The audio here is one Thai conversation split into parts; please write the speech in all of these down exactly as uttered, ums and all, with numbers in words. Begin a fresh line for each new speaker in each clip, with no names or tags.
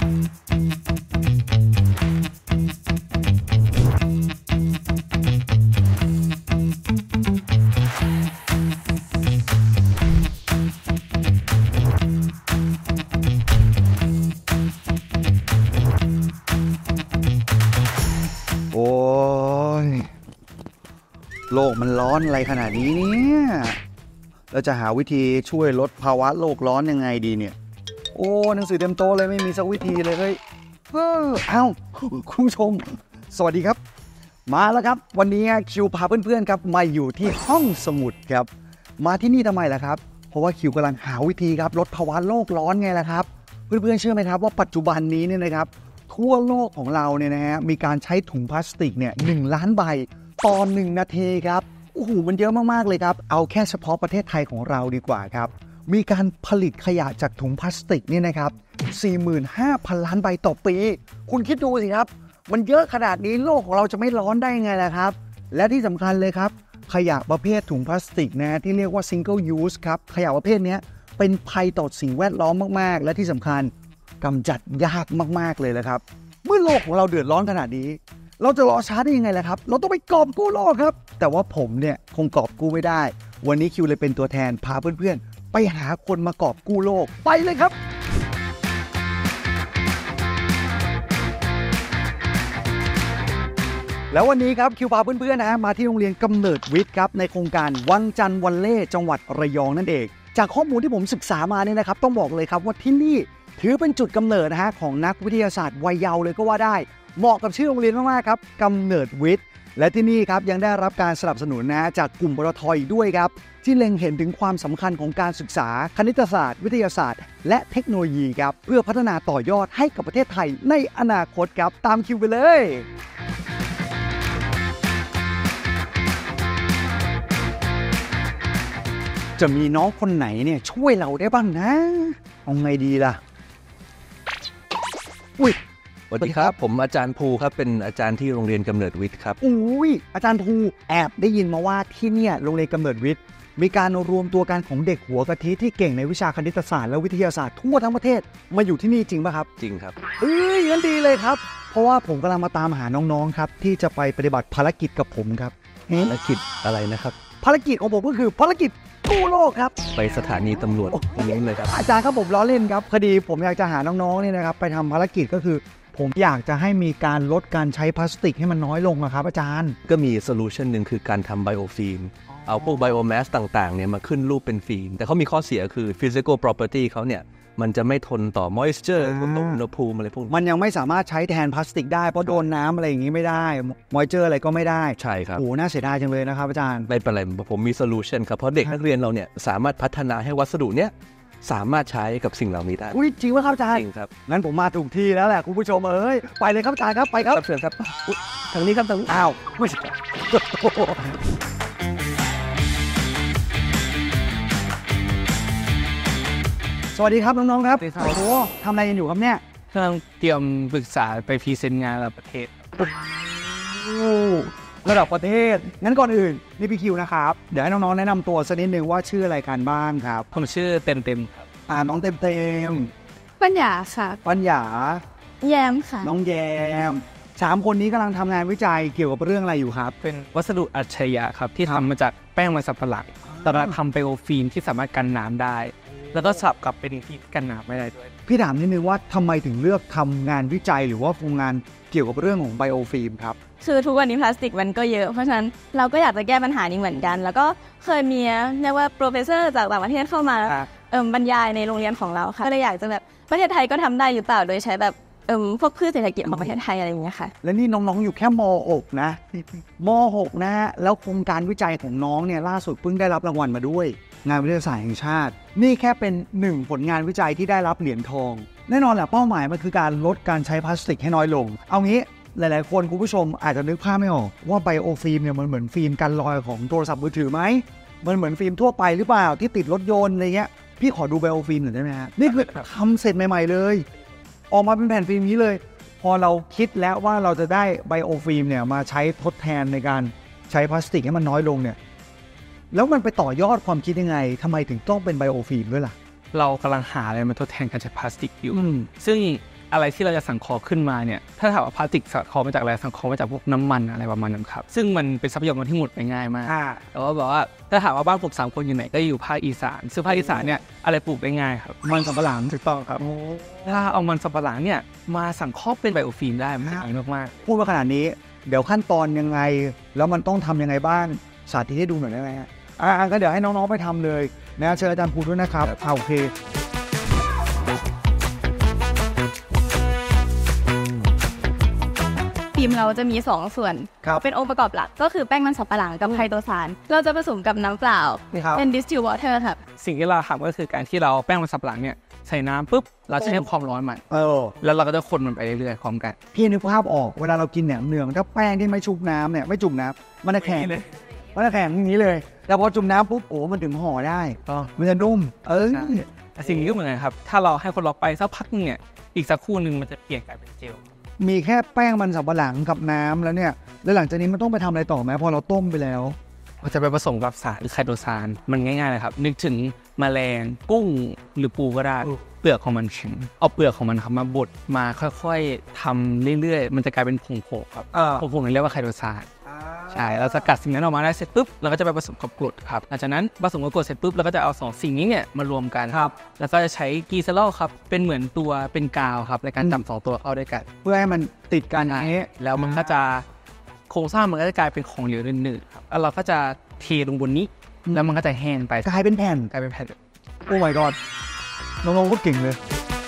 โอ้ยโลกมันร้อนอะไรขนาดนี้เนี่ยเราจะหาวิธีช่วยลดภาวะโลกร้อนยังไงดีเนี่ยโอ้หนังสือเต็มโต๊ะเลยไม่มีสักวิธีเลยเฮ้ยเออเอ้าคุณผู้ชมสวัสดีครับมาแล้วครับวันนี้คิวพาเพื่อนๆครับมาอยู่ที่ห้องสมุดครับมาที่นี่ทำไมล่ะครับเพราะว่าคิวกำลังหาวิธีครับลดภาวะโลกร้อนไงล่ะครับเพื่อนๆเชื่อไหมครับว่าปัจจุบันนี้เนี่ยนะครับทั่วโลกของเราเนี่ยนะฮะมีการใช้ถุงพลาสติกเนี่ยหนึ่งล้านใบต่อหนึ่งนาทีครับโอ้โหมันเยอะมากๆเลยครับเอาแค่เฉพาะประเทศไทยของเราดีกว่าครับมีการผลิตขยะจากถุงพลาสติกเนี่ยนะครับ สี่หมื่นห้าพัน ล้านใบต่อปีคุณคิดดูสิครับมันเยอะขนาดนี้โลกของเราจะไม่ร้อนได้ไงล่ะครับและที่สำคัญเลยครับขยะประเภทถุงพลาสติกนะที่เรียกว่า single use ครับขยะประเภทนี้เป็นภัยต่อสิ่งแวดล้อมมากๆและที่สำคัญกำจัดยากมากๆเลยละครับเมื่อโลกของเราเดือดร้อนขนาดนี้เราจะรอช้าได้ยังไงล่ะครับเราต้องไปกอบกู้โลกครับแต่ว่าผมเนี่ยคงกอบกู้ไม่ได้วันนี้คิวเลยเป็นตัวแทนพาเพื่อนๆไปหาคนมากอบกู้โลกไปเลยครับแล้ววันนี้ครับคิวพาเพื่อนๆนะมาที่โรงเรียนกำเนิดวิทย์ครับในโครงการวังจันทร์วันเล่จังหวัดระยองนั่นเองจากข้อมูลที่ผมศึกษามาเนี่ยนะครับต้องบอกเลยครับว่าที่นี่ถือเป็นจุดกำเนิดนะฮะของนักวิทยาศาสตร์วัยเยาว์เลยก็ว่าได้เหมาะกับชื่อโรงเรียนมากๆครับกำเนิดวิทย์และที่นี่ครับยังได้รับการสนับสนุนนะจากกลุ่มปตท.อีกด้วยครับที่เล็งเห็นถึงความสำคัญของการศึกษาคณิตศาสตร์วิทยาศาสตร์และเทคโนโลยีครับเพื่อพัฒนาต่อยอดให้กับประเทศไทยในอนาคตครับตามคิวไปเลยจะมีน้องคนไหนเนี่ยช่วยเราได้บ้างนะเอาไงดีล่ะอุ้ย
สวัสดีครับผมอาจารย์ภูครับเป็นอาจารย์ที่โรงเรียนกำเนิดวิทย์ครับ
อุ้ยอาจารย์ภูแอบได้ยินมาว่าที่เนี่ยโรงเรียนกำเนิดวิทย์มีการรวมตัวกันของเด็กหัวกะทิที่เก่งในวิชาคณิตศาสตร์และวิทยาศาสตร์ทั่วทั้งประเทศมาอยู่ที่นี่จริงป่ะครับ
จริงครับ
เอ้ยงั้นดีเลยครับเพราะว่าผมกำลังมาตามหาน้องๆครับที่จะไปปฏิบัติภารกิจกับผมครับ
ภารกิจอะไรนะครับ
ภารกิจของผมก็คือภารกิจกู้โลกครับ
ไปสถานีตำรวจตรงนี้เลยครับ
อาจารย์ครับผมล้อเล่นครับพอดีผมอยากจะหาน้องๆเนี่ยนะครับไปทำภารกิจก็คือผมอยากจะให้มีการลดการใช้พลาสติกให้มันน้อยลงนะครับอาจารย์
ก็มีโซลูชันหนึ่งคือการทำไบโอฟิล์มเอาพวกไบโอแมสต่างๆเนี่ยมาขึ้นรูปเป็นฟิล์มแต่เขามีข้อเสียคือ physical property เขาเนี่ยมันจะไม่ทนต่อ moisture อุณหภูมิอะไรพวก
มันยังไม่สามารถใช้แทนพลาสติกได้เพราะโดนน้ำอะไรอย่างนี้ไม่ได้ moisture อะไรก็ไม่ได้
ใช่ครับ
โอ้น่าเสียดายจังเลยนะครับอาจารย์
ไม่เป็นไรผมมีโซลูชันครับเพราะเด็กนักเรียนเราเนี่ยสามารถพัฒนาให้วัสดุเนี้ยสามารถใช้กับสิ่งเหล่านี้ได้
อุ้ยจริงไหมครับอาจารย์
จริงครับ
งั้นผมมาถูกที่แล้วแหละคุณผู้ชมเอ้ยไปเลยครับอาจารย์ครับไปครับ
เชิญครับทางนี้ครับทางนี้
อ้าวไม่ใช่สวัสดีครับน้องๆครับโอ้โหทำอะไรกันอยู่ครับเนี่ย
กำลังเตรียมปรึกษาไปพรีเซนต์งานระดับประเทศ
ระดับประเทศงั้นก่อนอื่นนี่พี่คิวนะครับเดี๋ยวให้น้องๆแนะนำตัวสักนิดนึงว่าชื่ออะไรกันบ้างครับ
ผมชื่อเต็มเต็มครับ
อ่าน้องเต็มเต็ม
ปัญญาค่ะ
ปัญญา
แยมค่ะ
น้องแยมสามคนนี้กำลังทำงานวิจัยเกี่ยวกับเรื่องอะไรอยู่ครับ
เป็นวัสดุอัจฉริยะครับที่ทำมาจากแป้งมันสำปะหลังแต่เราทำไบโอฟิล์มที่สามารถกันน้ำได้แล้วก็สับกับเป็นที่กันน้ำไม่ได้ด้วย
พี่ถามนิดนึงว่าทำไมถึงเลือกทำงานวิจัยหรือว่าโครงงานเกี่ยวกับเรื่องของไบโอฟิล์มครับ
คือทุกวันนี้พลาสติกมันก็เยอะเพราะฉะนั้นเราก็อยากจะแก้ปัญหานี้เหมือนกันแล้วก็เคยมีเรียกว่าโปรเฟสเซอร์จากต่างประเทศเข้ามาเอ่อบรรยายในโรงเรียนของเราค่ะก็เลยอยากจะแบบประเทศไทยก็ทำได้หรือเปล่าโดยใช้แบบเอ่อพวกพืชเศรษฐกิจของประเทศไทยอะไรอย่างเงี้ยค่ะ
และนี่น้องๆอยู่แค่ม หก นะม หก นะฮะแล้วโครงการวิจัยของน้องเนี่ยล่าสุดเพิ่งได้รับรางวัลมาด้วยงานวิทยาศาสตร์แห่งชาตินี่แค่เป็นหนึ่งผลงานวิจัยที่ได้รับเหรียญทองแน่นอนแหละเป้าหมายมันคือการลดการใช้พลาสติกให้น้อยลงเอางี้หลายๆคนคุณผู้ชมอาจจะนึกภาพไม่ออกว่าไบโอฟิล์มเนี่ยมันเหมือนฟิล์มกันรอยของโทรศัพท์มือถือไหมมันเหมือนฟิล์มทั่วไปหรือเปล่าที่ติดรถยนต์อะไรเงี้ยพี่ขอดูไบโอฟิล์มหน่อยได้ไหมฮะนี่คือทำเสร็จใหม่ๆเลยออกมาเป็นแผ่นฟิล์มนี้เลยพอเราคิดแล้วว่าเราจะได้ไบโอฟิล์มเนี่ยมาใช้ทดแทนในการใช้พลาสติกให้มันน้อยลงเนี่ยแล้วมันไปต่อยอดความคิดยังไงทำไมถึงต้องเป็นไบโอฟิล์มด้วยล่ะ
เรากำลังหาอะไรมาทดแทนการใช้พลาสติกอยู่ซึ่งอะไรที่เราจะสังเคราะห์ขึ้นมาเนี่ยถ้าถามว่าพลาสติกสังเคราะห์มาจากอะไรสังเคราะห์มาจากพวกน้ำมันอะไรประมาณนั้นครับซึ่งมันเป็นทรัพยากรที่หมดไปง่ายมากแต่ว่าบอกว่าถ้าถามว่าบ้านผมสามคนอยู่ไหนก็อยู่ภาคอีสานซึ่งภาคอีสานเนี่ยอะไรปลูกได้ง่ายครับมันสำปะหลังถูกต้องครับถ้าเอามันสำปะหลังเนี่ยมาสังเคราะห์เป็นไบโอฟิล์มได้มันง่ายมาก
ๆพูดมาขนาดนี้เดี๋ยวขั้นตอนยังไงแล้วมันต้องทำยังไงบ้างสาธิตให้ดูหน่อยได้ไหมฮะอ่าก็เดี๋ยวให้น้องๆไปทำเลยนะเชิญอาจารย์ภูด้วยนะครับโอเค
ฟิล์มเราจะมีสองส่วนเป็นองค์ประกอบหลักก็คือแป้งมันสำปะหลังกับไคโตซานเราจะผสมกับน้ำเปล่าเป็น distilled water ครับ
สิ่งที่เราทำก็คือการที่เราแป้งมันสำปะหลังเนี่ยใส่น้ำปุ๊บเราจะให้ความร้อนมัน
เออ
แล้วเราก็จะคนมันไปเรื่อยๆพร้อมกัน
พี่นึกภาพออกเวลาเรากินแหนมเนืองถ้าแป้งที่ไม่ชุบน้ำเนี่ยไม่จุ่มน้ำมันจะแข็งมันจะแข็งอย่างนี้เลยแต่พอจุ่มน้ำปุ๊บโอ้มันถึงห่อได้มันจะนุ่มเออ
สิ่งนี้ก็เหมือนกันครับถ้าเราให้คนเราไปสักพักนึงเนี่ยอีกสักครู่นึงมันจะเปลี่ยนกลายเป็นเจล
มีแค่แป้งมันสำปะหลังกับน้ำแล้วเนี่ยแล้วหลังจากนี้มันต้องไปทำอะไรต่อไหมพอเราต้มไปแล้ว
มันจะไปผสมกับสารหรือไคโตซานมันง่ายๆเลยครับนึกถึงแมลงกุ้งหรือปูก็ได้เปลือกของมันแข็งเอาเปลือกของมันครับมาบดมาค่อยๆทำเรื่อยๆมันจะกลายเป็นผงๆครับผงๆนี่เรียกว่าไคโตซานใช่เราจะกัดสิ่งนั้นออกมาได้เสร็จปุ๊บเราก็จะไปผสมกับกรดครับหลังจากนั้นผสมกับกรดเสร็จปุ๊บเราก็จะเอาสองสิ่งนี้เนี่ยมารวมกันครับแล้วก็จะใช้กีซาลอลครับเป็นเหมือนตัวเป็นกาวครับในการจับสองตัวเข้าด้วยกัน
เพื่อให้มันติดกัน
นี้แล้วมันก็จะโครงสร้างมันก็จะกลายเป็นของเหลวหนืดๆครับแล้วเราก็จะเทลงบนนี้แล้วมันก็จะแห้งไป
กลายเป็นแผ่น
กลายเป็นแผ่น
โอ้ my god น้องๆก็เก่งเลย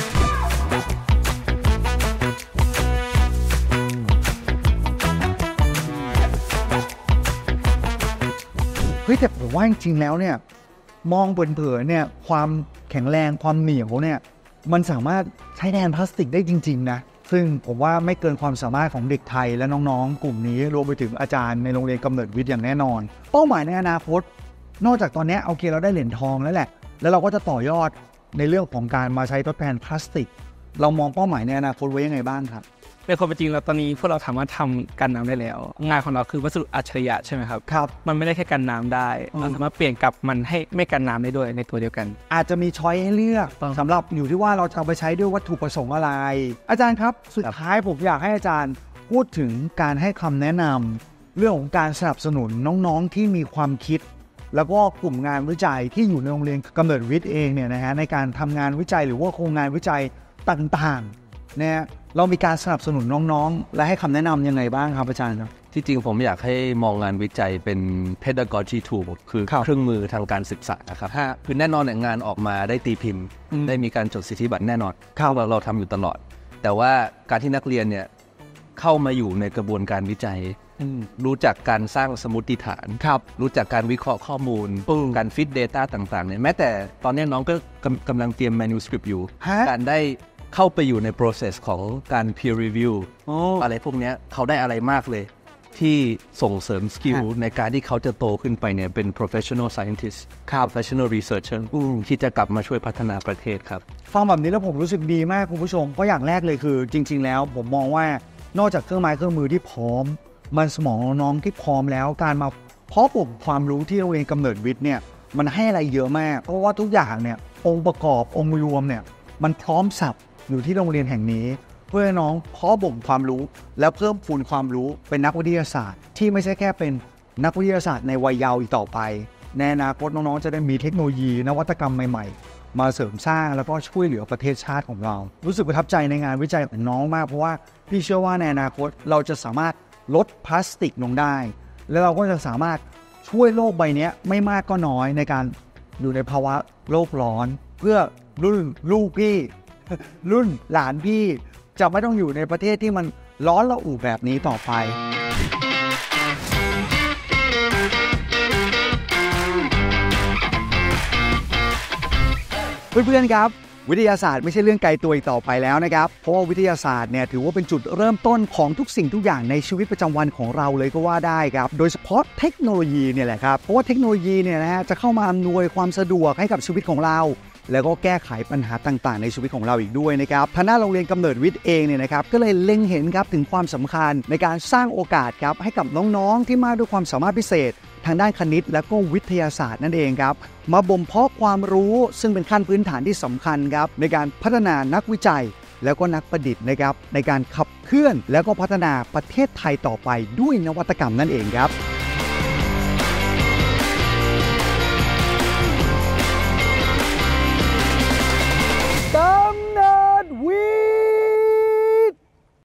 เฮ้ยแต่ผมว่าจริงๆแล้วเนี่ยมองเผินๆเนี่ยความแข็งแรงความเหนียวเนี่ยมันสามารถใช้แทนพลาสติกได้จริงๆนะซึ่งผมว่าไม่เกินความสามารถของเด็กไทยและน้องๆกลุ่มนี้รวมไปถึงอาจารย์ในโรงเรียนกำเนิดวิทย์อย่างแน่นอนเป้าหมายในอนาคตนอกจากตอนนี้โอเคเราได้เหรียญทองแล้วแหละแล้วเราก็จะต่อยอดในเรื่องของการมาใช้ทดแทนพลาสติกเรามองเป้าหมายในอนาคตไว้ยังไงบ้างครับ
ในความเป็นจริงแล้วตอนนี้พวกเราสามารถทำกันน้ำได้แล้วงานของเราคือวัสดุอัจฉริยะใช่ไหมครับ
ครับ
มันไม่ได้แค่กันน้ำได้เราสามารถเปลี่ยนกับมันให้ไม่กันน้ำได้ด้วยในตัวเดียวกัน
อาจจะมีช้อยให้เลือกสำหรับอยู่ที่ว่าเราจะเอาไปใช้ด้วยวัตถุประสงค์อะไรอาจารย์ครับสุดท้ายผมอยากให้อาจารย์พูดถึงการให้คำแนะนำเรื่องของการสนับสนุนน้องๆที่มีความคิดแล้วก็กลุ่มงานวิจัยที่อยู่ในโรงเรียนกำเนิดวิทย์เองเนี่ยนะฮะในการทำงานวิจัยหรือว่าโครงงานวิจัยต่างๆเนี่ยเรามีการสนับสนุนน้องๆและให้คำแนะนำยังไงบ้างครับอาจารย์ครับ
ที่จริงผมอยากให้มองงานวิจัยเป็น pedagogy tool คือเครื่องมือทางการศึกษาครับคือแน่นอนงานออกมาได้ตีพิมพ์ได้มีการจดสิทธิบัตรแน่นอนเราเราทำอยู่ตลอดแต่ว่าการที่นักเรียนเนี่ยเข้ามาอยู่ในกระบวนการวิจัยรู้จักการสร้างสมมติฐานรู้จักการวิเคราะห์ข้อมูลการฟิต data ต่างๆเนี่ยแม้แต่ตอนนี้น้องก็กำลังเตรียม manuscript อยู่การได้เข้าไปอยู่ใน process ของการ peer review อะไรพวกนี้เขาได้อะไรมากเลยที่ส่งเสริมสกิลในการที่เขาจะโตขึ้นไปเนี่ยเป็น professional scientist professional researcher ที่จะกลับมาช่วยพัฒนาประเทศครับ
ฟังแบบนี้แล้วผมรู้สึกดีมากคุณผู้ชมเพราะอย่างแรกเลยคือจริงๆแล้วผมมองว่านอกจากเครื่องไม้เครื่องมือที่พร้อมมันสมองน้องที่พร้อมแล้วการมาเพาะปลูกความรู้ที่โรงเรียนกำเนิดวิทย์เนี่ยมันให้อะไรเยอะมากเพราะว่าทุกอย่างเนี่ยองค์ประกอบองค์รวมเนี่ยมันพร้อมสับอยู่ที่โรงเรียนแห่งนี้เพื่อให้น้องเพาะบ่มความรู้และเพิ่มพูนความรู้เป็นนักวิทยาศาสตร์ที่ไม่ใช่แค่เป็นนักวิทยาศาสตร์ในวัยเยาว์อีกต่อไปในอนาคตน้องๆจะได้มีเทคโนโลยีนวัตกรรมใหม่ๆมาเสริมสร้างแล้วก็ช่วยเหลือประเทศชาติของเรารู้สึกประทับใจในงานวิจัยของน้องมากเพราะว่าพี่เชื่อว่าในอนาคตเราจะสามารถลดพลาสติกลงได้แล้วเราก็จะสามารถช่วยโลกใบนี้ไม่มากก็น้อยในการอยู่ในภาวะโลกร้อนเพื่อรุ่นลูกพี่รุ่นหลานพี่จะไม่ต้องอยู่ในประเทศที่มันร้อนระอุแบบนี้ต่อไปเพื่อนๆครับวิทยาศาสตร์ไม่ใช่เรื่องไกลตัวอีกต่อไปแล้วนะครับเพราะว่าวิทยาศาสตร์เนี่ยถือว่าเป็นจุดเริ่มต้นของทุกสิ่งทุกอย่างในชีวิตประจำวันของเราเลยก็ว่าได้ครับโดยเฉพาะเทคโนโลยีเนี่ยแหละครับเพราะว่าเทคโนโลยีเนี่ยนะฮะจะเข้ามาอำนวยความสะดวกให้กับชีวิตของเราแล้วก็แก้ไขปัญหาต่างๆในชีวิตของเราอีกด้วยนะครับทางด้านโรงเรียนกำเนิดวิทย์เองเนี่ยนะครับก็เลยเล็งเห็นครับถึงความสำคัญในการสร้างโอกาสครับให้กับน้องๆที่มาด้วยความสามารถพิเศษทางด้านคณิตและก็วิทยาศาสตร์นั่นเองครับมาบ่มเพาะความรู้ซึ่งเป็นขั้นพื้นฐานที่สำคัญครับในการพัฒนานักวิจัยแล้วก็นักประดิษฐ์นะครับในการขับเคลื่อนแล้วก็พัฒนาประเทศไทยต่อไปด้วยนวัตกรรมนั่นเองครับ